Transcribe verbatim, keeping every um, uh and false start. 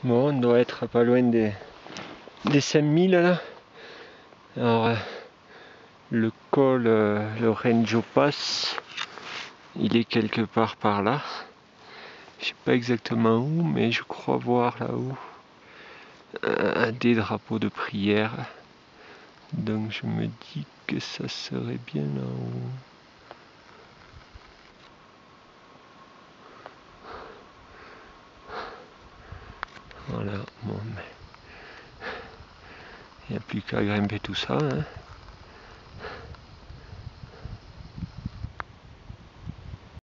Bon, on doit être pas loin des, des cinq mille là. Alors, euh, le col, euh, le Renjo Pass, il est quelque part par là. Je sais pas exactement où, mais je crois voir là-haut euh, des drapeaux de prière. Donc je me dis que ça serait bien là-haut. Voilà, bon, mais il n'y a plus qu'à grimper tout ça, hein.